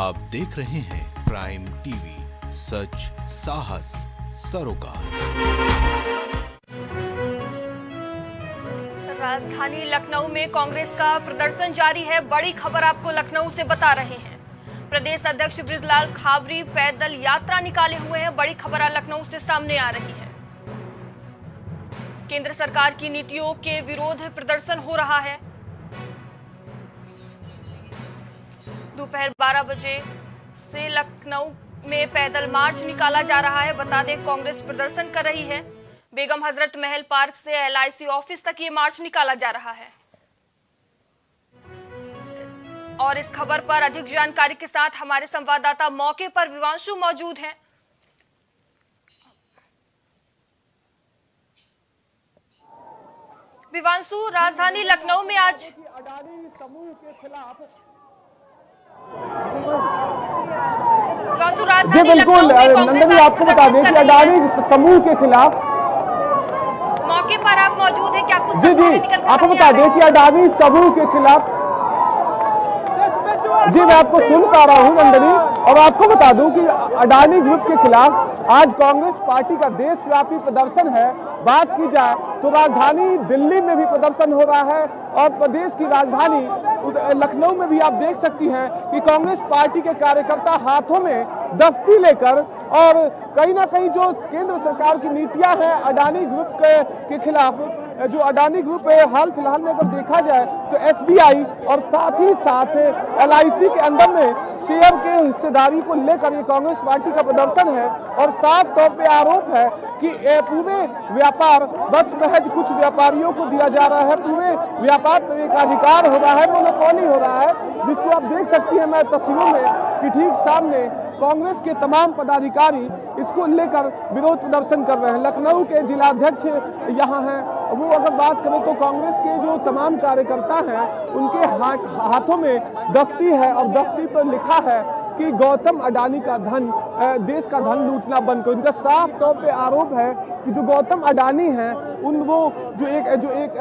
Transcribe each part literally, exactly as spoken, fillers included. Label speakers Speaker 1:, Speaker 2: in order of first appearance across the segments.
Speaker 1: आप देख रहे हैं प्राइम टीवी, सच साहस सरोकार।
Speaker 2: राजधानी लखनऊ में कांग्रेस का प्रदर्शन जारी है। बड़ी खबर आपको लखनऊ से बता रहे हैं। प्रदेश अध्यक्ष बृजलाल खाबरी पैदल यात्रा निकाले हुए हैं। बड़ी खबर लखनऊ से सामने आ रही है। केंद्र सरकार की नीतियों के विरोध प्रदर्शन हो रहा है। दोपहर बारह बजे से लखनऊ में पैदल मार्च निकाला जा रहा है। बता दें, कांग्रेस प्रदर्शन कर रही है। बेगम हजरत महल पार्क से एल आई सी ऑफिस तक ये मार्च निकाला जा रहा है। और इस खबर पर अधिक जानकारी के साथ हमारे संवाददाता मौके पर विवांशु मौजूद हैं। विवांशु, राजधानी लखनऊ में आज
Speaker 3: अडानी समूह के खिलाफ
Speaker 2: विवांशु राजधानी लखनऊ में कांग्रेस
Speaker 3: आपको बता दें कि अडानी समूह के खिलाफ
Speaker 2: मौके पर आप मौजूद हैं। क्या कुछ
Speaker 3: जी जी
Speaker 2: तस्वीरें निकल कर
Speaker 3: आपको
Speaker 2: सामने
Speaker 3: बता
Speaker 2: आ
Speaker 3: दें
Speaker 2: रही
Speaker 3: कि अडानी समूह के खिलाफ जी मैं आपको सुन पा रहा हूं नंदनी, और आपको बता दूं कि अडानी ग्रुप के खिलाफ आज कांग्रेस पार्टी का देशव्यापी प्रदर्शन है। बात की जाए तो राजधानी दिल्ली में भी प्रदर्शन हो रहा है और प्रदेश की राजधानी लखनऊ में भी आप देख सकती हैं कि कांग्रेस पार्टी के कार्यकर्ता हाथों में दफ्ती लेकर और कहीं ना कहीं जो केंद्र सरकार की नीतियां हैं अडानी ग्रुप के, के खिलाफ, जो अडानी ग्रुप है हाल फिलहाल में अगर देखा जाए तो एस बी आई और साथ ही साथ एल आई सी के अंदर में शेयर के हिस्सेदारी को लेकर ये कांग्रेस पार्टी का प्रदर्शन है। और साफ तौर पे आरोप है कि पूरे व्यापार बस महज कुछ व्यापारियों को दिया जा रहा है। पूरे व्यापार पर एक अधिकार हो रहा है, मोनोपोली हो रहा है, जिसको आप देख सकती हैं मैं तस्वीरों में कि ठीक सामने कांग्रेस के तमाम पदाधिकारी इसको लेकर विरोध प्रदर्शन कर रहे हैं। लखनऊ के जिलाध्यक्ष यहाँ हैं, वो अगर बात करें तो कांग्रेस के जो तमाम कार्यकर्ता हैं उनके हाथ हाथों में दफ्ती है और दफ्ती पर लिखा है कि गौतम अडानी का धन, देश का धन लूटना बंद करो। इनका साफ तौर पे आरोप है कि जो गौतम अडानी हैं उन वो जो एक जो एक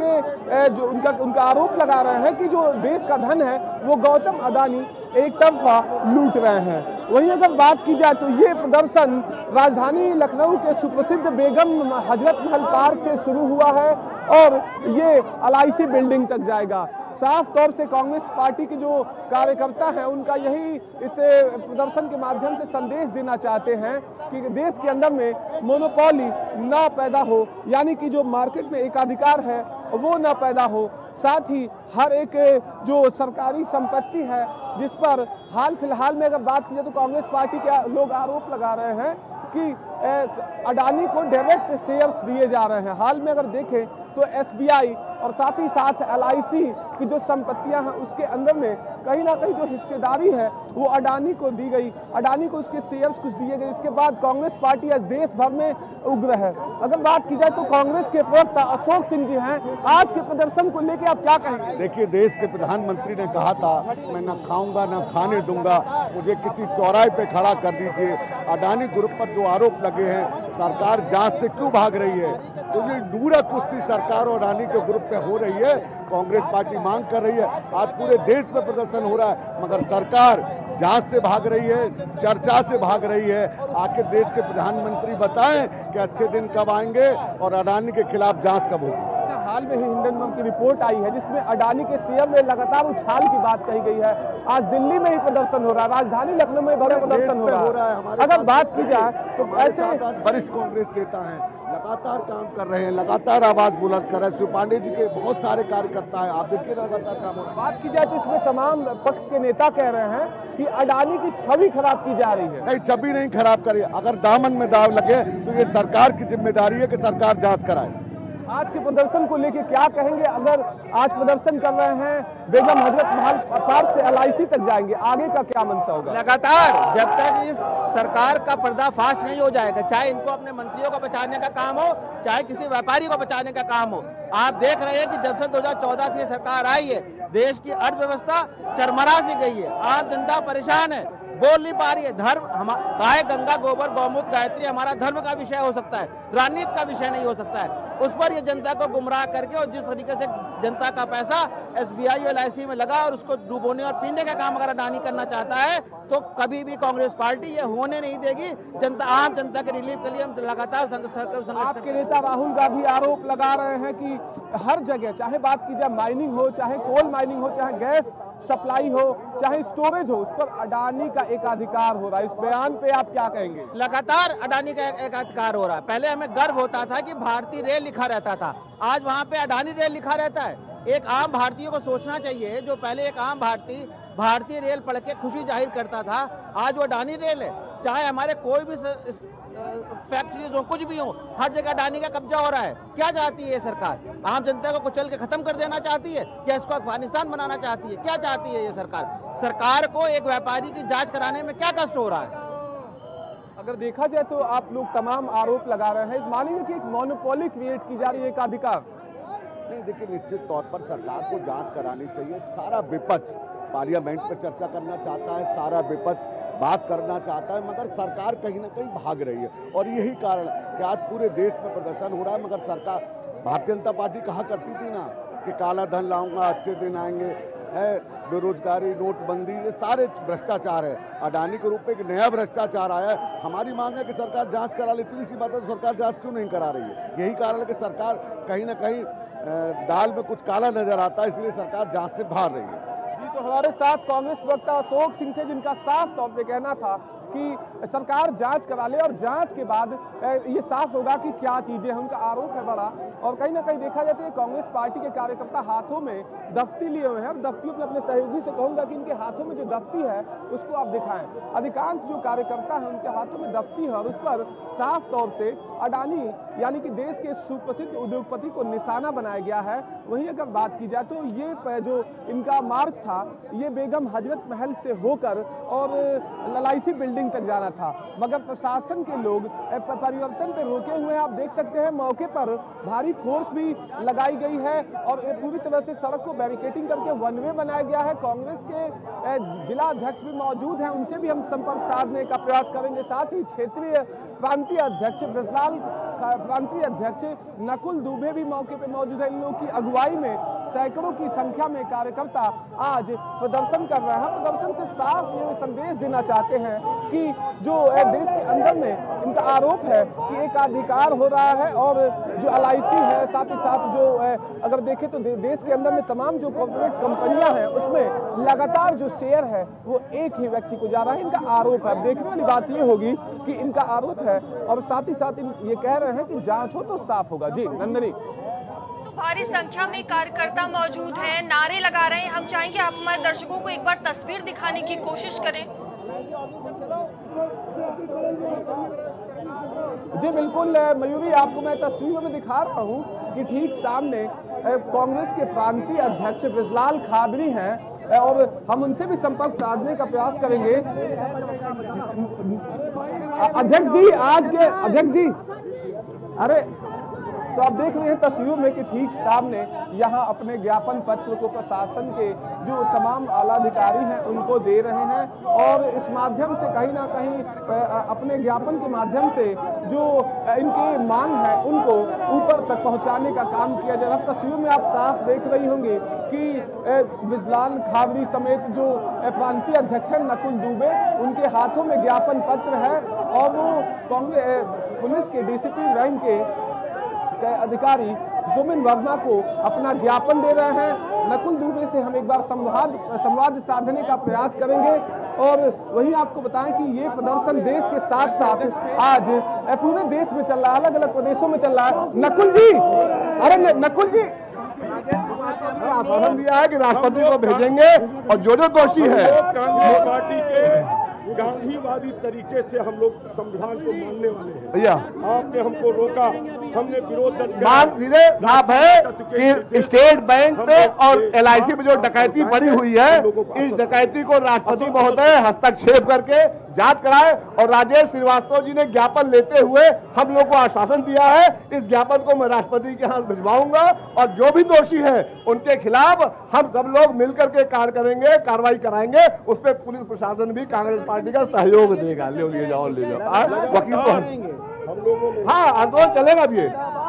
Speaker 3: उनके जो उनका उनका आरोप लगा रहे हैं कि जो देश का धन है वो गौतम अडानी एक तरफा लूट रहे हैं। वहीं अगर बात की जाए तो ये प्रदर्शन राजधानी लखनऊ के सुप्रसिद्ध बेगम हजरत महल पार्क से शुरू हुआ है और ये एल आई सी बिल्डिंग तक जाएगा। साफ तौर से कांग्रेस पार्टी के जो कार्यकर्ता हैं उनका यही इस प्रदर्शन के माध्यम से संदेश देना चाहते हैं कि देश के अंदर में मोनोपोली ना पैदा हो, यानी कि जो मार्केट में एकाधिकार है वो ना पैदा हो। साथ ही हर एक जो सरकारी संपत्ति है जिस पर हाल फिलहाल में अगर बात की जाए तो कांग्रेस पार्टी के लोग आरोप लगा रहे हैं कि अडानी को डायरेक्ट शेयर्स दिए जा रहे हैं। हाल में अगर देखें तो एस बी आई और साथ ही साथ एल आई सी की जो संपत्तियां हैं उसके अंदर में कहीं ना कहीं जो हिस्सेदारी है वो अडानी को दी गई, अडानी को उसके शेयर्स कुछ दिए गए। इसके बाद कांग्रेस पार्टी आज देश भर में उग्र है। अगर बात की जाए तो कांग्रेस के प्रवक्ता अशोक सिंह जी हैं, आज के प्रदर्शन को लेकर आप क्या कहेंगे?
Speaker 4: देखिए, देश के प्रधानमंत्री ने कहा था मैं न खाऊंगा न खाने दूंगा, मुझे किसी चौराहे पे खड़ा कर दीजिए। अडानी ग्रुप पर जो आरोप लगे हैं सरकार जांच से क्यों भाग रही है? तो ये दूरा कुश्ती सरकार और अडानी के ग्रुप पे हो रही है। कांग्रेस पार्टी मांग कर रही है, आज पूरे देश में प्रदर्शन हो रहा है, मगर सरकार जांच से भाग रही है, चर्चा से भाग रही है। आखिर देश के प्रधानमंत्री बताएं कि अच्छे दिन कब आएंगे और अडानी के खिलाफ जांच कब होगी।
Speaker 3: हाल में ही हिंडनबर्ग की रिपोर्ट आई है जिसमें अडानी के शेयर में लगातार उछाल की बात कही गई है। आज दिल्ली में ही प्रदर्शन हो रहा है, राजधानी लखनऊ में बड़ा प्रदर्शन हो रहा है। अगर बात की जाए तो ऐसे
Speaker 4: वरिष्ठ कांग्रेस नेता हैं, लगातार काम कर रहे हैं, लगातार आवाज बुलंद कर रहे हैं। शिव पांडे जी के बहुत सारे कार्यकर्ता हैं, आप देखिए लगातार काम हो रहा है।
Speaker 3: बात की जाए तो इसमें तमाम पक्ष के नेता कह रहे हैं कि अडानी की छवि खराब की जा रही है।
Speaker 4: नहीं, छवि नहीं खराब करिए, अगर दामन में दाव लगे तो ये सरकार की जिम्मेदारी है कि सरकार जांच कराए।
Speaker 3: आज के प्रदर्शन को लेकर क्या कहेंगे? अगर आज प्रदर्शन कर रहे हैं बेगम हजरत महल पार्क से एल आई सी तक जाएंगे, आगे का क्या मंशा होगा?
Speaker 5: लगातार जब तक इस सरकार का पर्दाफाश नहीं हो जाएगा, चाहे इनको अपने मंत्रियों को बचाने का काम हो, चाहे किसी व्यापारी को बचाने का काम हो। आप देख रहे हैं कि जब से दो हज़ार चौदह से सरकार आई है देश की अर्थव्यवस्था चरमरा सी गई है, आम जनता परेशान है, बोल नहीं पा रही है। धर्म हम गाय गंगा गोबर गौमूत्र गायत्री हमारा धर्म का विषय हो सकता है, राजनीति का विषय नहीं हो सकता है। उस पर ये जनता को गुमराह करके और जिस तरीके से जनता का पैसा एसबीआई और एलआईसी में लगा और उसको डुबोने और पीने का काम अगर अडानी करना चाहता है तो कभी भी कांग्रेस पार्टी ये होने नहीं देगी। जनता, आम जनता के रिलीफ के लिए हम लगातार संघर्ष।
Speaker 3: आपके नेता राहुल गांधी आरोप लगा रहे हैं कि हर जगह, चाहे बात की जाए माइनिंग हो, चाहे कोल माइनिंग हो, चाहे गैस सप्लाई हो, चाहे स्टोरेज हो, उस पर अडानी का एकाधिकार हो रहा है। इस बयान पे आप क्या कहेंगे?
Speaker 5: लगातार अडानी का एकाधिकार हो रहा है। पहले हमें गर्व होता था कि भारतीय रेल लिखा रहता था, आज वहां पे अडानी रेल लिखा रहता है। एक आम भारतीय को सोचना चाहिए, जो पहले एक आम भारतीय भारतीय रेल पढ़ के खुशी जाहिर करता था, आज वो अडानी रेल है। चाहे हमारे कोई भी फैक्ट्रीज हो, कुछ भी हो, हर जगह अडानी का कब्जा हो रहा है। क्या चाहती है ये सरकार? आम जनता को कुचल के खत्म कर देना चाहती है, क्या इसको अफगानिस्तान बनाना चाहती है? क्या चाहती है ये सरकार? सरकार को एक व्यापारी की जांच कराने में क्या कष्ट हो रहा है?
Speaker 3: अगर देखा जाए तो आप लोग तमाम आरोप लगा रहे हैं, मानेंगे कि एक मोनोपोली क्रिएट की जा रही है, एक अधिकार
Speaker 4: नहीं। देखिए, निश्चित तौर पर सरकार को जांच करानी चाहिए। सारा विपक्ष पार्लियामेंट पर चर्चा करना चाहता है, सारा विपक्ष बात करना चाहता है, मगर सरकार कहीं ना कहीं भाग रही है। और यही कारण कि आज पूरे देश में प्रदर्शन हो रहा है। मगर सरकार, भारतीय जनता पार्टी कहा करती थी ना कि काला धन लाऊंगा, अच्छे दिन आएंगे, है बेरोजगारी, नोटबंदी, ये सारे भ्रष्टाचार है। अडानी के रूप में एक नया भ्रष्टाचार आया है। हमारी मांग है कि सरकार जांच करा ले। इतनी सी बात है, तो सरकार जांच क्यों नहीं करा रही है? यही कारण है कि सरकार कहीं ना कहीं दाल में कुछ काला नजर आता है, इसलिए सरकार जांच से भाग रही है।
Speaker 3: तो हमारे साथ कांग्रेस प्रवक्ता अशोक सिंह थे, जिनका साफ तौर पे कहना था कि सरकार जांच करा ले और जांच के बाद ये साफ होगा कि क्या चीजें हैं। उनका आरोप है बड़ा, और कहीं ना कहीं देखा जाता है कांग्रेस पार्टी के कार्यकर्ता हाथों में दफ्ती लिए हुए हैं। और दफ्तियों में अपने सहयोगी से कहूंगा कि इनके हाथों में जो दफ्ती है उसको आप दिखाएं। अधिकांश जो कार्यकर्ता है उनके हाथों में दफ्ती है और उस पर साफ तौर से अडानी यानी कि देश के सुप्रसिद्ध उद्योगपति को निशाना बनाया गया है। वहीं अगर बात की जाए तो ये जो इनका मार्च था, ये बेगम हजरत महल से होकर और एलआईसी बिल्डिंग तक जाना था, मगर प्रशासन के लोग परिवर्तन पे रोके हुए हैं। आप देख सकते हैं मौके पर भारी फोर्स भी लगाई गई है और पूरी तरह से सड़क को बैरिकेडिंग करके वन वे बनाया गया है। कांग्रेस के जिला अध्यक्ष भी मौजूद हैं, उनसे भी हम संपर्क साधने का प्रयास करेंगे। साथ ही क्षेत्रीय प्रांतीय अध्यक्ष ब्रजलाल, प्रांतीय अध्यक्ष नकुल दुबे भी मौके पे मौजूद है। इन लोगों की अगुवाई में सैकड़ों की संख्या में कार्यकर्ता आज प्रदर्शन कर रहे हैं। प्रदर्शन से साफ ये संदेश देना चाहते हैं कि जो देश के अंदर में इनका आरोप है कि एक अधिकार हो रहा है, और जो एलआईसी है, साथ ही साथ जो अगर देखें तो देश के अंदर में तमाम जो कॉर्पोरेट कंपनियां हैं उसमें लगातार जो शेयर है वो एक ही व्यक्ति को जा रहा है। इनका आरोप है। देखने वाली बात ये होगी कि इनका आरोप है और साथ ही साथ ये कह रहे हैं कि जांच हो तो साफ होगा। जी नंदनी।
Speaker 2: तो भारी संख्या में कार्यकर्ता मौजूद हैं, नारे लगा रहे हैं। हम चाहेंगे आप हमारे दर्शकों को एक बार तस्वीर दिखाने की कोशिश करें।
Speaker 3: जी बिल्कुल मयूरी, आपको मैं तस्वीरों में दिखा रहा हूँ कि ठीक सामने कांग्रेस के प्रांतीय अध्यक्ष ब्रजलाल खाबरी हैं और हम उनसे भी संपर्क साधने का प्रयास करेंगे। अध्यक्ष जी, आज के अध्यक्ष जी, अरे तो आप देख रहे हैं तस्वीरों में कि ठीक सामने यहाँ अपने ज्ञापन पत्र को प्रशासन के जो तमाम आला अधिकारी हैं उनको दे रहे हैं और इस माध्यम से कहीं ना कहीं अपने ज्ञापन के माध्यम से जो इनकी मांग है उनको ऊपर तक पहुंचाने का काम किया जा रहा है। तस्वीरों में आप साफ देख रही होंगी कि ब्रजलाल खाबरी समेत जो प्रांतीय अध्यक्ष हैं नकुल दुबे, उनके हाथों में ज्ञापन पत्र है और वो कांग्रेस पुलिस के डीसीपी रैंक के अधिकारी सुमिन वर्मा को अपना ज्ञापन दे रहे हैं। नकुल दुबे से हम एक बार संवाद संवाद साधने का प्रयास करेंगे और वहीं आपको बताएं कि ये प्रदर्शन देश के साथ साथ आज पूरे देश में चल रहा है, अलग अलग प्रदेशों में चल रहा है। नकुल जी, अरे नकुल जी,
Speaker 4: आश्वासन दिया है कि राष्ट्रपति को भेजेंगे और जो जो दोषी है
Speaker 6: कांग्रेस पार्टी के गांधीवादी तरीके से हम लोग संविधान को मानने वाले हैं।
Speaker 4: भैया
Speaker 6: आपने हमको रोका, हमने विरोध दर्ज
Speaker 4: मान सीधे साफ है कि स्टेट बैंक पे और एलआईसी में जो डकैती बड़ी हुई है, इस डकैती को राष्ट्रपति महोदय हस्तक्षेप करके जांच कराए और राजेश श्रीवास्तव जी ने ज्ञापन लेते हुए हम लोग को आश्वासन दिया है। इस ज्ञापन को मैं राष्ट्रपति के हाथ भिजवाऊंगा और जो भी दोषी है उनके खिलाफ हम सब लोग मिलकर के कार्य करेंगे, कार्रवाई कराएंगे। उस पर पुलिस प्रशासन भी कांग्रेस पार्टी का सहयोग देगा। ले ले जाओ ले जाओ वकील को हम लोगों, हाँ आंदोलन चलेगा भी।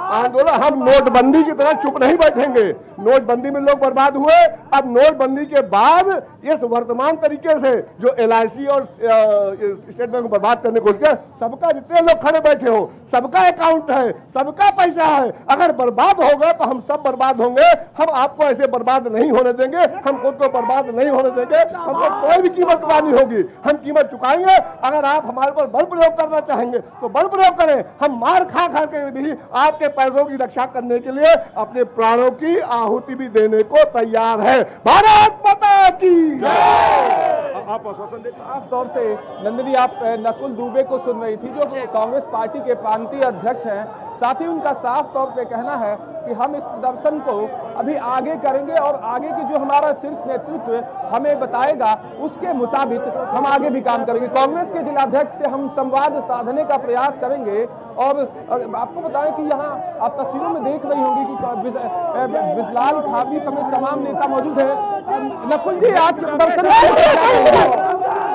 Speaker 4: आंदोलन, हम नोटबंदी की तरह चुप नहीं बैठेंगे। नोटबंदी में लोग बर्बाद हुए, अब नोटबंदी के बाद इस वर्तमान तरीके से जो एल आई सी और स्टेट बैंक को बर्बाद करने को लेकर सबका, जितने लोग खड़े बैठे हो, सबका अकाउंट है, सबका पैसा है। अगर बर्बाद होगा तो हम सब बर्बाद होंगे। हम आपको ऐसे बर्बाद नहीं होने देंगे, हम खुद को बर्बाद नहीं होने देंगे। हमको कोई भी कीमत चुकानी होगी, हम कीमत चुकाएंगे। अगर आप हमारे पर बल प्रयोग करना चाहेंगे तो बल प्रयोग करें। हम मार खा खा के भी आपके पैसों की रक्षा करने के लिए अपने प्राणों की आहुति भी देने को तैयार है। भारत माता की
Speaker 3: आप आश्वासन दें। खास तौर से नंदिनी, आप नकुल दुबे को सुन रही थी, जो कांग्रेस पार्टी के प्रांतीय अध्यक्ष हैं। साथ ही उनका साफ तौर पे कहना है कि हम इस प्रदर्शन को अभी आगे करेंगे और आगे की जो हमारा शीर्ष नेतृत्व हमें बताएगा उसके मुताबिक हम आगे भी काम करेंगे। कांग्रेस के जिलाध्यक्ष से हम संवाद साधने का प्रयास करेंगे। और आपको बताएं कि यहाँ आप तस्वीरों में देख रही होंगी कि बिजलाल खाबरी समेत तमाम नेता मौजूद है। नकुल जी, आज के प्रदर्शन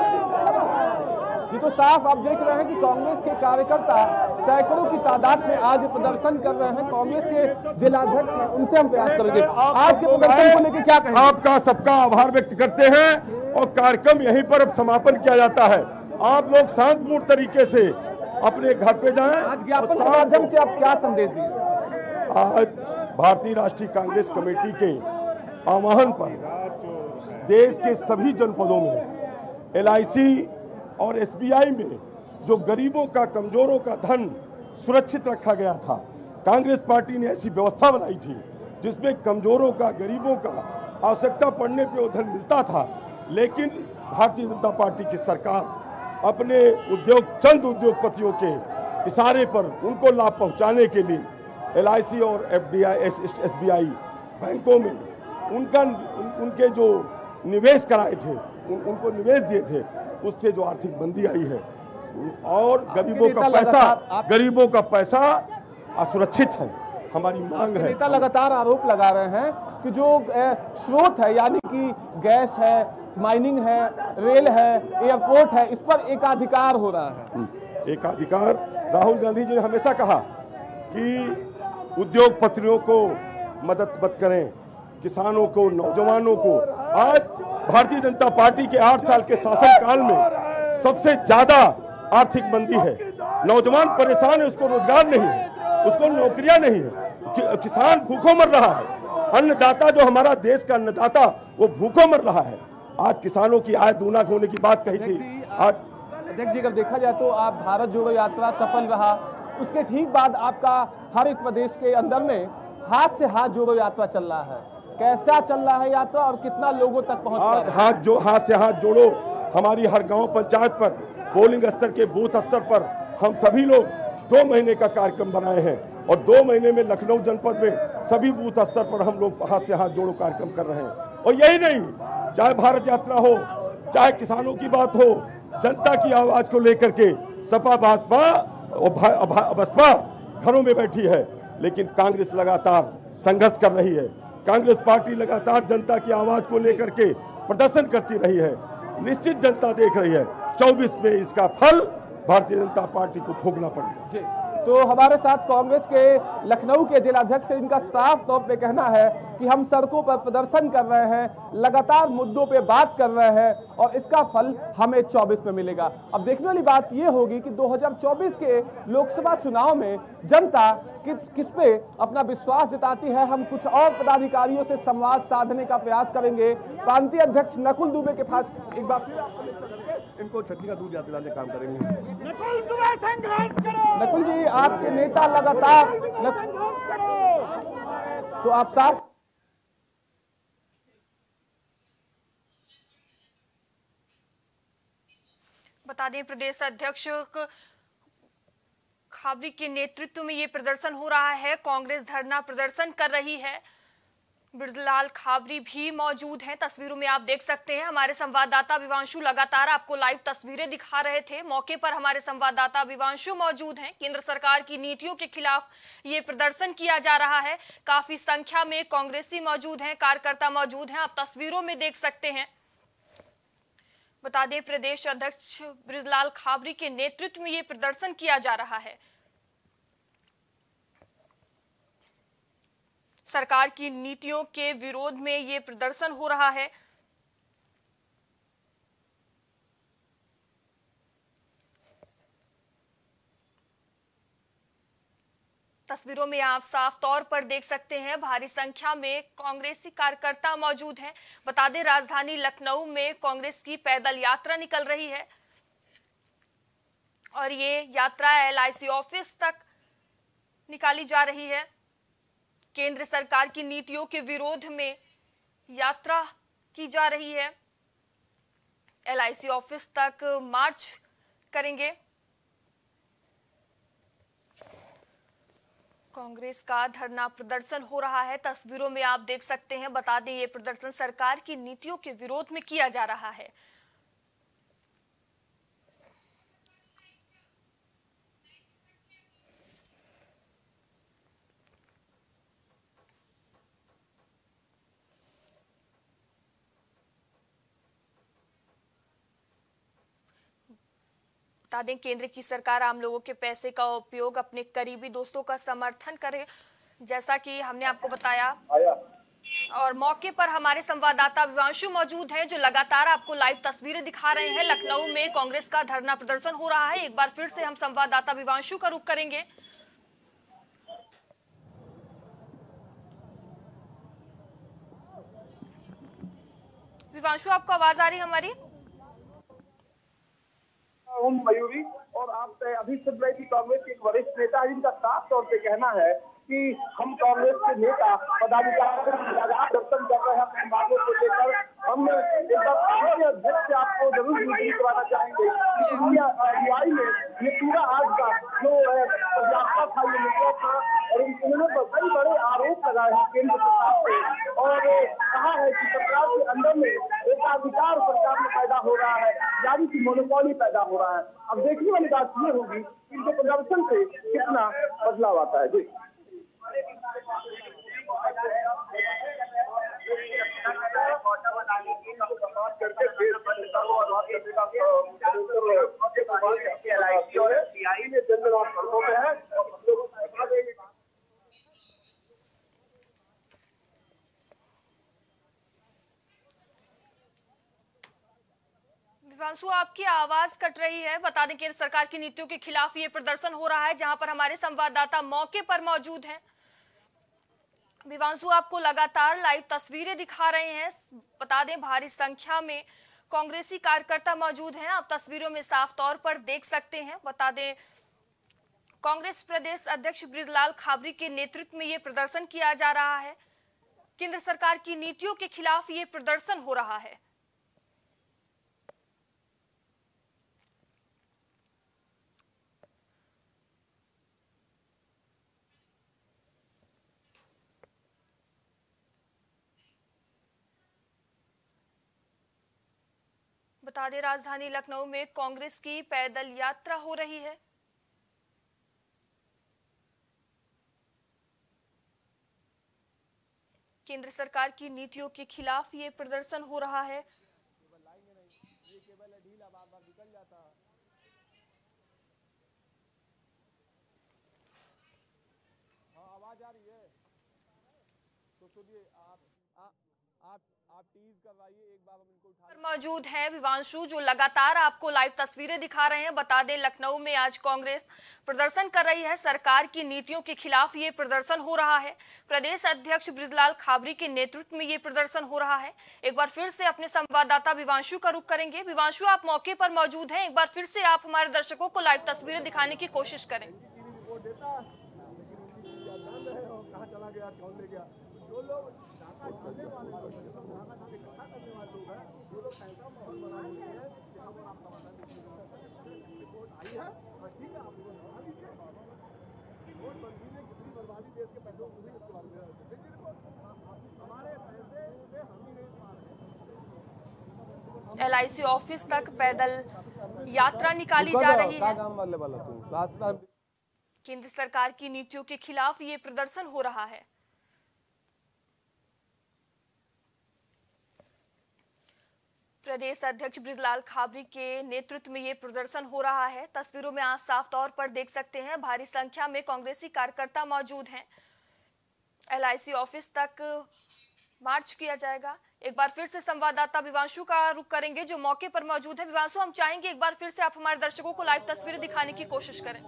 Speaker 3: ये तो साफ आप देख रहे हैं कि कांग्रेस के कार्यकर्ता सैकड़ों की तादाद में आज प्रदर्शन कर रहे हैं। कांग्रेस के जिलाध्यक्ष हैं, उनसे हम प्रयास करेंगे आज के प्रदर्शन को लेकर क्या कहेंगे?
Speaker 6: आपका सबका आभार व्यक्त करते हैं और कार्यक्रम यहीं पर अब समापन किया जाता है। आप लोग शांतपूर्ण तरीके से अपने घर पे जाएं।
Speaker 3: आज ज्ञापन के माध्यम से आप क्या संदेश दिए?
Speaker 6: आज भारतीय राष्ट्रीय कांग्रेस कमेटी के आह्वान पर देश के सभी जनपदों में एल आई सी और एस बी आई में जो गरीबों का, कमजोरों का धन सुरक्षित रखा गया था, कांग्रेस पार्टी ने ऐसी व्यवस्था बनाई थी जिसमें कमजोरों का, गरीबों का आवश्यकता पड़ने पे वो धन मिलता था। लेकिन भारतीय जनता पार्टी की सरकार अपने उद्योग, चंद उद्योगपतियों के इशारे पर उनको लाभ पहुंचाने के लिए एल आई सी और F D I, S B I बैंकों में उनका उन, उनके जो निवेश कराए थे, उन, उनको निवेश दिए थे, उससे जो आर्थिक मंदी आई है और गरीबों का पैसा गरीबों का पैसा असुरक्षित है। हमारी मांग है।
Speaker 3: नेता लगातार आरोप लगा रहे हैं कि जो स्रोत है, यानी कि गैस है, माइनिंग है, रेल है, एयरपोर्ट है, इस पर एकाधिकार हो रहा है।
Speaker 6: एकाधिकार, राहुल गांधी जी ने हमेशा कहा कि उद्योगपतियों को मदद मत करें, किसानों को, नौजवानों को। आज भारतीय जनता पार्टी के आठ साल के शासनकाल में सबसे ज्यादा आर्थिक मंदी है। नौजवान परेशान है, उसको रोजगार नहीं है, उसको नौकरियां नहीं है, कि, किसान भूखों मर रहा है। अन्नदाता, जो हमारा देश का अन्नदाता, वो भूखों मर रहा है। आज किसानों की आय दूना होने की बात कही थी। आज
Speaker 3: अध्यक्ष जी, अगर देखा जाए तो आप भारत जोड़ो यात्रा सफल रहा, उसके ठीक बाद आपका हर एक प्रदेश के अंदर में हाथ से हाथ जोड़ो यात्रा चल रहा है। कैसा चल रहा है यात्रा और कितना लोगों तक पहुंच रहा है?
Speaker 6: हाथ जो हाथ से हाथ जोड़ो हमारी हर गांव पंचायत पर, पोलिंग स्तर के बूथ स्तर पर हम सभी लोग दो महीने का कार्यक्रम बनाए हैं और दो महीने में लखनऊ जनपद में सभी बूथ स्तर पर हम लोग हाथ से हाथ जोड़ो कार्यक्रम कर रहे हैं। और यही नहीं, चाहे भारत यात्रा हो, चाहे किसानों की बात हो, जनता की आवाज को लेकर के सपा, भाजपा और बसपा घरों में बैठी है, लेकिन कांग्रेस लगातार संघर्ष कर रही है। कांग्रेस पार्टी लगातार जनता की आवाज को लेकर के प्रदर्शन करती रही है। निश्चित जनता देख रही है, चौबीस में इसका फल भारतीय जनता पार्टी को भोगना पड़ेगा।
Speaker 3: तो हमारे साथ कांग्रेस के लखनऊ के जिलाध्यक्ष, इनका साफ तौर पे कहना है कि हम सड़कों पर प्रदर्शन कर रहे हैं, लगातार मुद्दों पे बात कर रहे हैं और इसका फल हमें चौबीस में मिलेगा। अब देखने वाली बात यह होगी कि दो हज़ार चौबीस के लोकसभा चुनाव में जनता किस किस पे अपना विश्वास जताती है। हम कुछ और पदाधिकारियों से संवाद साधने का प्रयास करेंगे। प्रांतीय अध्यक्ष नकुल दुबे के पास एक बार
Speaker 4: इनको छठी का दूध याद दिलाने काम करेंगे।
Speaker 3: नकुल दुबे संघर्ष करो। नकुल जी, आपके नेता लगातार नक... तो आप साफ
Speaker 2: बता दें, प्रदेश अध्यक्ष खाबरी के नेतृत्व में ये प्रदर्शन हो रहा है। कांग्रेस धरना प्रदर्शन कर रही है। बिरजलाल खाबरी भी मौजूद हैं। तस्वीरों में आप देख सकते हैं, हमारे संवाददाता विवांशु लगातार आपको लाइव तस्वीरें दिखा रहे थे। मौके पर हमारे संवाददाता विवांशु मौजूद हैं। केंद्र सरकार की नीतियों के खिलाफ ये प्रदर्शन किया जा रहा है। काफी संख्या में कांग्रेसी मौजूद हैं, कार्यकर्ता मौजूद हैं, आप तस्वीरों में देख सकते हैं। बता दें, प्रदेश अध्यक्ष बिरजलाल खाबरी के नेतृत्व में ये प्रदर्शन किया जा रहा है। सरकार की नीतियों के विरोध में ये प्रदर्शन हो रहा है। तस्वीरों में आप साफ तौर पर देख सकते हैं भारी संख्या में कांग्रेसी कार्यकर्ता मौजूद हैं। बता दें राजधानी लखनऊ में कांग्रेस की पैदल यात्रा निकल रही है और ये यात्रा एल आई सी ऑफिस तक निकाली जा रही है। केंद्र सरकार की नीतियों के विरोध में यात्रा की जा रही है। एल आई सी ऑफिस तक मार्च करेंगे। कांग्रेस का धरना प्रदर्शन हो रहा है, तस्वीरों में आप देख सकते हैं। बता दें ये प्रदर्शन सरकार की नीतियों के विरोध में किया जा रहा है। बता दें केंद्र की सरकार आम लोगों के पैसे का उपयोग अपने करीबी दोस्तों का समर्थन करे, जैसा कि हमने आपको बताया। और मौके पर हमारे संवाददाता विवांशु मौजूद हैं जो लगातार आपको लाइव तस्वीरें दिखा रहे हैं। लखनऊ में कांग्रेस का धरना प्रदर्शन हो रहा है। एक बार फिर से हम संवाददाता विवांशु का रुख करेंगे। विवांशु, आपको आवाज आ रही है हमारी?
Speaker 7: मयूरी, और आप अभी सुन रहे कि कांग्रेस के एक वरिष्ठ नेता जिनका साफ तौर पे कहना है कि हम कांग्रेस के नेता पदाधिकारी दर्शन कर रहे हैं अपने मांगों को लेकर। हम एक बार अध्यक्ष से आपको जरूर मीटिंग करवाना चाहेंगे। रियाई में ये पूरा आज का जो यात्रा था ये निकला था और उन्होंने कई बड़े आरोप लगाए हैं केंद्र सरकार पे और कहा है कि सरकार के अंदर में एकाधिकार सरकार में पैदा हो रहा है, यानी कि मोनोपोली पैदा हो रहा है। अब देखने वाली बात ये होगी कि इनके प्रदर्शन से कितना बदलाव आता है। जी
Speaker 2: विवांशु, आपकी आवाज कट रही है। बता दें केंद्र सरकार की नीतियों के खिलाफ ये प्रदर्शन हो रहा है, जहां पर हमारे संवाददाता मौके पर मौजूद हैं। विवांशु, आपको लगातार लाइव तस्वीरें दिखा रहे हैं। बता दें भारी संख्या में कांग्रेसी कार्यकर्ता मौजूद हैं, आप तस्वीरों में साफ तौर पर देख सकते हैं। बता दें कांग्रेस प्रदेश अध्यक्ष बृजलाल खाबरी के नेतृत्व में ये प्रदर्शन किया जा रहा है। केंद्र सरकार की नीतियों के खिलाफ ये प्रदर्शन हो रहा है। बता दें राजधानी लखनऊ में कांग्रेस की पैदल यात्रा हो रही है। केंद्र सरकार की नीतियों के खिलाफ ये प्रदर्शन हो रहा है।
Speaker 3: आवाज आ रही है तो सुनिए, आप आप आप टीज करवाइए एक बार, हम इनको उठा।
Speaker 2: मौजूद हैं विवांशु जो लगातार आपको लाइव तस्वीरें दिखा रहे हैं। बता दें लखनऊ में आज कांग्रेस प्रदर्शन कर रही है, सरकार की नीतियों के खिलाफ ये प्रदर्शन हो रहा है। प्रदेश अध्यक्ष बृजलाल खाबरी के नेतृत्व में ये प्रदर्शन हो रहा है। एक बार फिर से अपने संवाददाता विवांशु का रुख करेंगे। विवांशु, आप मौके पर मौजूद हैं, एक बार फिर से आप हमारे दर्शकों को लाइव तस्वीरें दिखाने की कोशिश करें। एल आई सी ऑफिस तक पैदल यात्रा निकाली जा रही है। केंद्र सरकार की नीतियों के खिलाफ ये प्रदर्शन हो रहा है। प्रदेश अध्यक्ष बृजलाल खाबरी के नेतृत्व में ये प्रदर्शन हो रहा है। तस्वीरों में आप साफ तौर पर देख सकते हैं भारी संख्या में कांग्रेसी कार्यकर्ता मौजूद हैं। एल आई सी ऑफिस तक मार्च किया जाएगा। एक बार फिर से संवाददाता विवांशु का रुख करेंगे जो मौके पर मौजूद है। विवांशु, हम चाहेंगे एक बार फिर से आप हमारे दर्शकों को लाइव तस्वीरें दिखाने की कोशिश करें।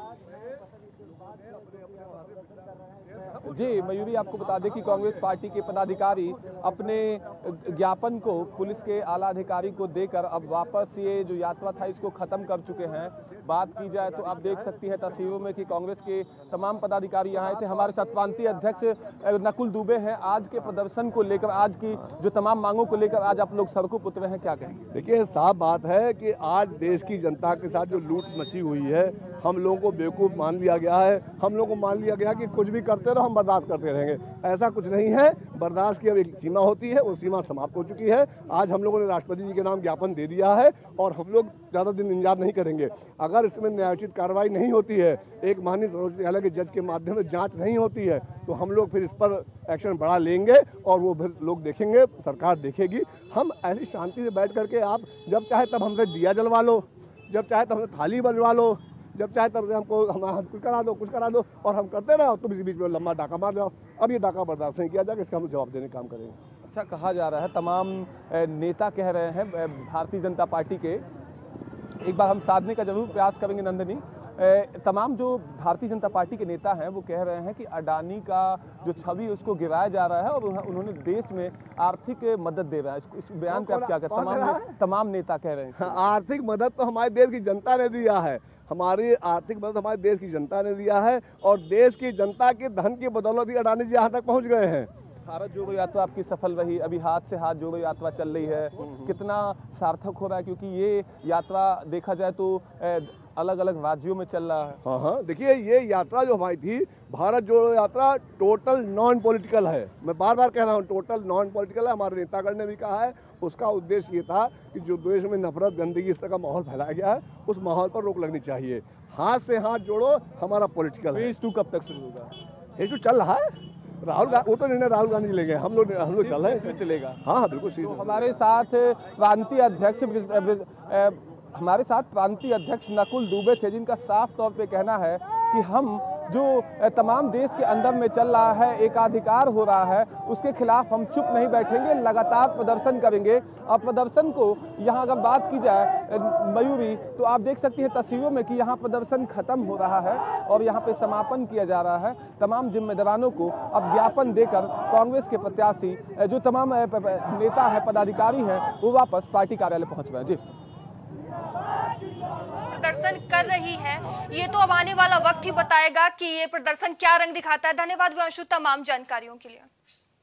Speaker 3: जी मयूरी, आपको बता दें कि कांग्रेस पार्टी के पदाधिकारी अपने ज्ञापन को पुलिस के आला अधिकारी को देकर अब वापस ये जो यात्रा था इसको खत्म कर चुके हैं। बात की जाए तो आप देख सकती हैं तस्वीरों में कि कांग्रेस के तमाम पदाधिकारी यहाँ थे। हमारे साथ प्रांतीय अध्यक्ष नकुल दुबे हैं। आज के प्रदर्शन को लेकर, आज की जो तमाम मांगों को लेकर आज आप लोग सड़कों पर उतरे हैं, क्या कहेंगे?
Speaker 4: देखिए, साफ बात है कि आज देश की जनता के साथ जो लूट मची हुई है, हम लोगों को बेवकूफ़ मान लिया गया है। हम लोगों को मान लिया गया कि कुछ भी करते रहो, हम बर्दाश्त करते रहेंगे। ऐसा कुछ नहीं है। बर्दाश्त की अब एक सीमा होती है, वो सीमा समाप्त हो चुकी है। आज हम लोगों ने राष्ट्रपति जी के नाम ज्ञापन दे दिया है और हम लोग ज़्यादा दिन इंतजार नहीं करेंगे। अगर इसमें न्यायोचित कार्रवाई नहीं होती है, एक माननीय सर्वोच्च न्यायालय के जज के माध्यम से जांच नहीं होती है, तो हम लोग फिर इस पर एक्शन बढ़ा लेंगे और वो फिर लोग देखेंगे, सरकार देखेगी। हम ऐसी शांति से बैठ करके, आप जब चाहे तब हमसे दिया जलवा लो, जब चाहे तब हमसे थाली बजवा लो, जब चाहे तब हमको हम कुछ करा दो कुछ करा दो और हम करते रहो, तो इसी बीच में लंबा डाका मार जाओ। अब ये डाका बर्दाश्त नहीं किया जाएगा, इसका हम जवाब देने का काम करेंगे।
Speaker 3: अच्छा, कहा जा रहा है, तमाम नेता कह रहे हैं भारतीय जनता पार्टी के, एक बार हम साधने का जरूर प्रयास करेंगे नंदनी, तमाम जो भारतीय जनता पार्टी के नेता हैं वो कह रहे हैं कि अडानी का जो छवि उसको गिराया जा रहा है और उन्होंने देश में आर्थिक मदद दे रहा है। इस बयान पे आप क्या कहते हैं? तमाम तमाम नेता कह रहे हैं।
Speaker 4: आर्थिक मदद तो हमारे देश की जनता ने दिया है। हमारी आर्थिक मदद हमारे देश की जनता ने दिया है और देश की जनता के धन की बदौलत ही अडानी जी यहाँ तक पहुँच गए हैं।
Speaker 3: भारत जोड़ो यात्रा आपकी सफल रही, अभी हाथ से हाथ जोड़ो यात्रा चल रही है, कितना सार्थक हो रहा है? क्योंकि ये यात्रा देखा जाए तो अलग अलग राज्यों में चल रहा है।
Speaker 4: हाँ हाँ, देखिए, ये यात्रा जो हमारी थी, भारत जोड़ो यात्रा, टोटल नॉन पॉलिटिकल है। मैं बार बार कह रहा हूँ, टोटल नॉन पॉलिटिकल है। हमारे नेतागण ने भी कहा है। उसका उद्देश्य ये था कि जो देश में नफरत, गंदगी, इस तरह का माहौल फैलाया गया है, उस माहौल पर रोक लगनी चाहिए। हाथ से हाथ जोड़ो हमारा पॉलिटिकल है।
Speaker 3: फेज टू कब तक शुरू होगा?
Speaker 4: फेज टू चल रहा है। राहुल वो तो निर्णय राहुल गांधी लेंगे, हम लोग हम लोग चल रहे हैं,
Speaker 3: चलेगा।
Speaker 4: हाँ बिल्कुल।
Speaker 3: तो हमारे साथ प्रांतीय अध्यक्ष हमारे साथ प्रांतीय अध्यक्ष नकुल दुबे थे, जिनका साफ तौर पे कहना है कि हम जो तमाम देश के अंदर में चल रहा है, एकाधिकार हो रहा है, उसके खिलाफ हम चुप नहीं बैठेंगे, लगातार प्रदर्शन करेंगे। और प्रदर्शन को यहाँ अगर बात की जाए मयूरी, तो आप देख सकती हैं तस्वीरों में कि यहाँ प्रदर्शन खत्म हो रहा है और यहाँ पे समापन किया जा रहा है। तमाम जिम्मेदारों को अब ज्ञापन देकर कांग्रेस के प्रत्याशी, जो तमाम नेता है, पदाधिकारी हैं, वो वापस पार्टी कार्यालय पहुँच रहे हैं। जी,
Speaker 2: प्रदर्शन कर रही है, ये तो अब आने वाला वक्त ही बताएगा कि ये प्रदर्शन क्या रंग दिखाता है। धन्यवाद विवांशु तमाम जानकारियों के लिए।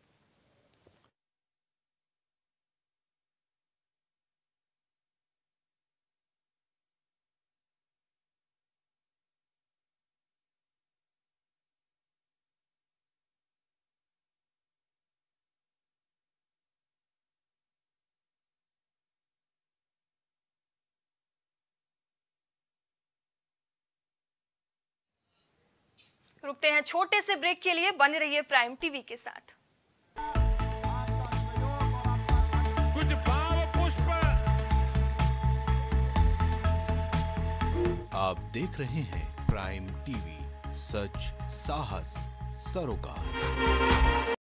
Speaker 2: रुकते हैं छोटे से ब्रेक के लिए, बने रहिए प्राइम टीवी के साथ।
Speaker 8: कुछ भाव पुष्प।
Speaker 1: आप देख रहे हैं प्राइम टीवी, सच साहस सरोकार।